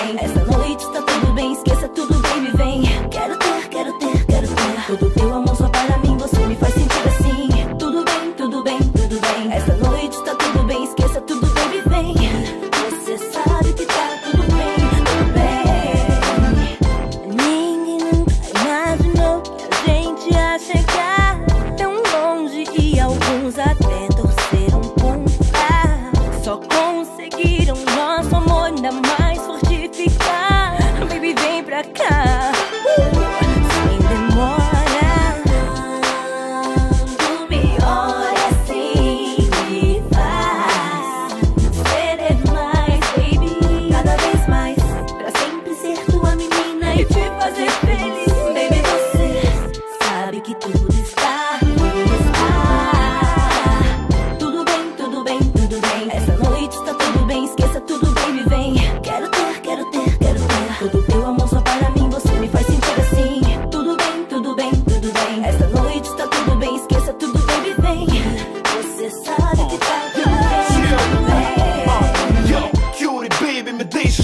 bem. Essa noite está tudo bem, esqueça tudo, baby, vem. Quero ter, quero ter, quero ter todo teu amor só para mim, você me faz sentir assim. Tudo bem, tudo bem, tudo bem. Essa noite está tudo bem, esqueça tudo, baby, vem. Você sabe que tá tudo bem, tudo bem. Ninguém nunca imaginou que a gente ia chegar tão longe e alguns até torceram contra. Só conseguiram nosso amor ainda mais fortificar. Baby, vem pra cá, sem demora. Tu me olha assim, me faz ceder demais, baby. Cada vez mais, pra sempre ser tua menina e te fazer feliz. Baby, você sabe que tudo está, tudo bem, tudo bem, tudo bem. Essa noite está tudo bem, esqueça tudo, baby, vem. Quero ter, quero ter, quero ter todo teu amor só para mim, você me faz sentir assim. Tudo bem, tudo bem, tudo bem. Essa noite está tudo bem, esqueça tudo, baby, vem. Você sabe que tá tudo bem, tudo bem. Yo, cutie baby, me deixa